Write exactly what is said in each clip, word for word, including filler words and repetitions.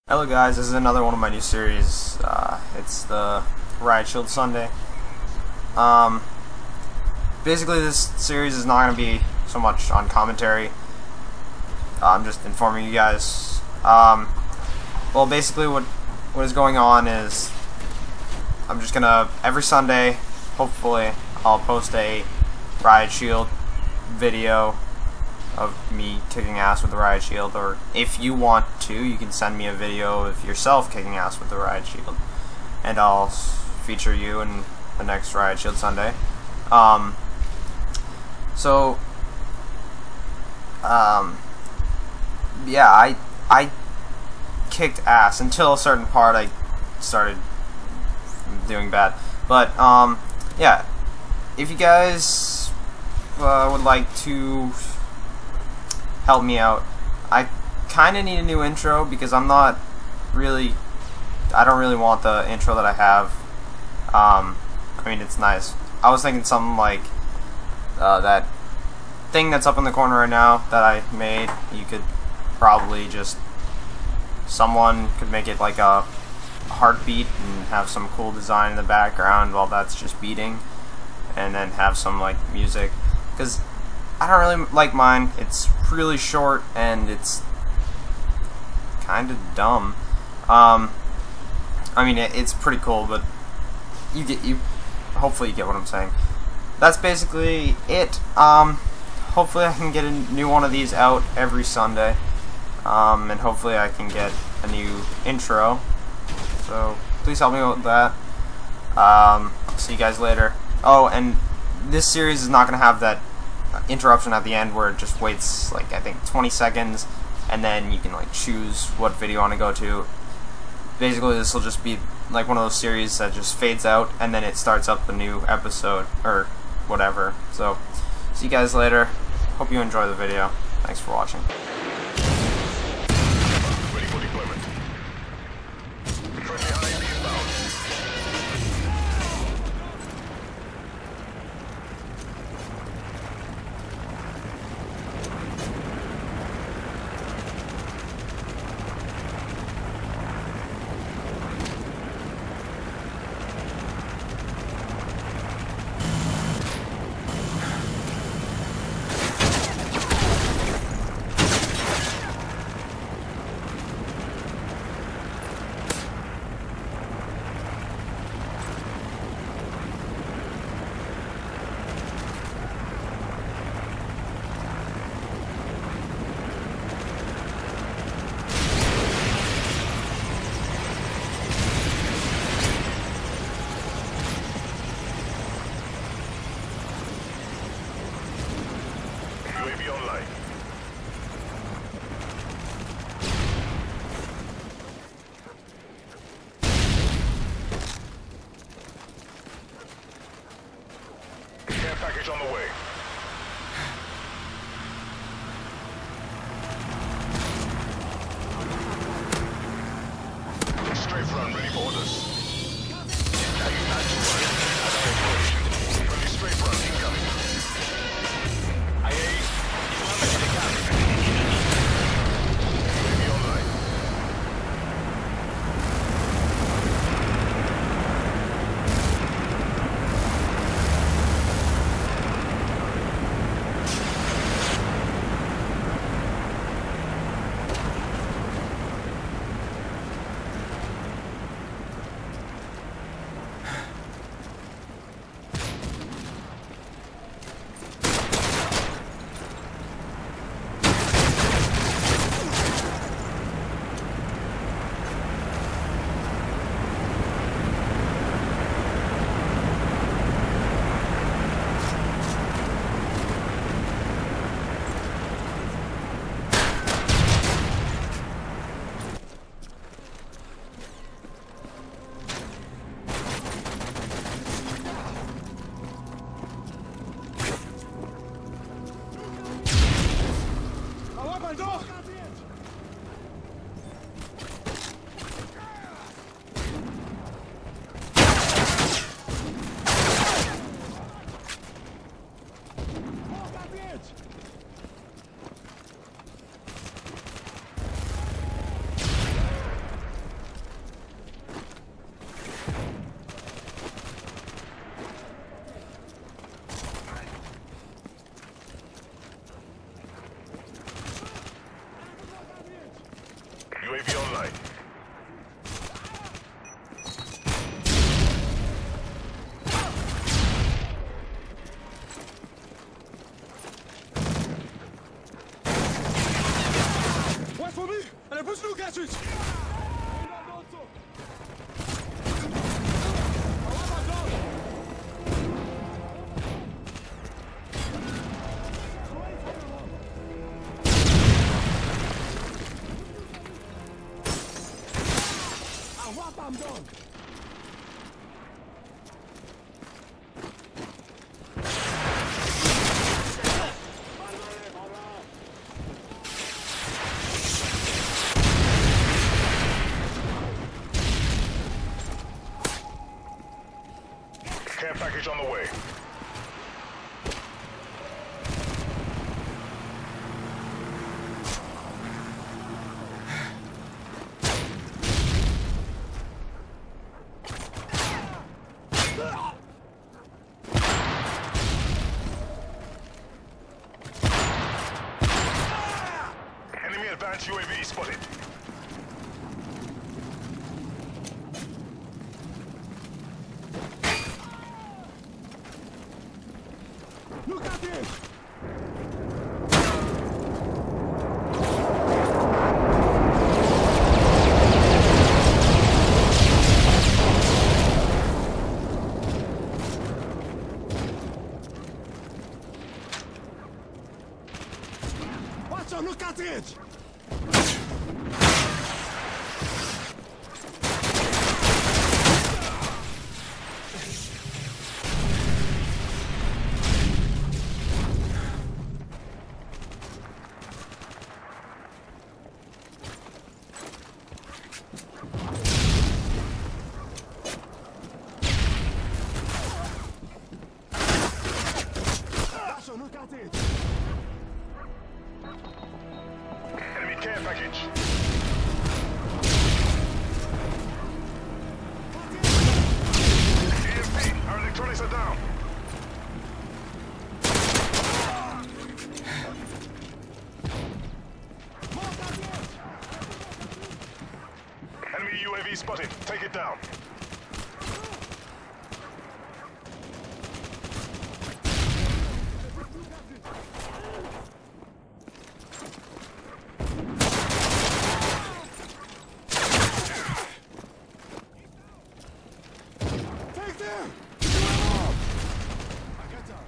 Hello guys, this is another one of my new series. Uh, it's the Riot Shield Sunday. Um, basically this series is not going to be so much on commentary. Uh, I'm just informing you guys. Um, well basically what, what is going on is I'm just going to, every Sunday, hopefully, I'll post a Riot Shield video of me kicking ass with the Riot Shield, or if you want to, you can send me a video of yourself kicking ass with the Riot Shield, and I'll feature you in the next Riot Shield Sunday. Um, so, um, yeah, I, I kicked ass until a certain part I started doing bad, but, um, yeah, if you guys uh, would like to help me out, I kind of need a new intro because I'm not really, I don't really want the intro that I have. um, I mean, it's nice. I was thinking something like uh, that thing that's up in the corner right now that I made. You could probably just, someone could make it like a heartbeat and have some cool design in the background while that's just beating, and then have some like music, because I don't really like mine. It's really short and it's kind of dumb. Um, I mean, it, it's pretty cool, but you get you. Hopefully, you get what I'm saying. That's basically it. Um, hopefully, I can get a new one of these out every Sunday, um, and hopefully, I can get a new intro. So please help me with that. Um, I'll see you guys later. Oh, and this series is not going to have that interruption at the end where it just waits like I think twenty seconds and then you can like choose what video you want to go to. Basically this will just be like one of those series that just fades out and then it starts up the new episode or whatever. So see you guys later. Hope you enjoy the video. Thanks for watching. Ready for deployment. Friendly I A V inbound. U A V online. Care package on the way. Strafe run ready for orders. Now you back to work. As our operation. Friendly strafe run incoming. I A U A V online. Care package on the way. Enemy advanced U A V spotted. Look at this! Watch out, look at it! Look at it! Enemy care package. E M P, our electronics are down. Enemy U A V spotted. Take it down. Take them! I got down.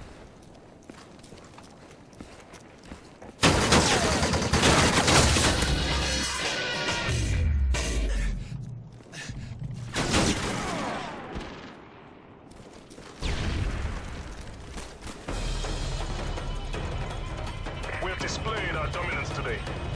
We have displayed our dominance today.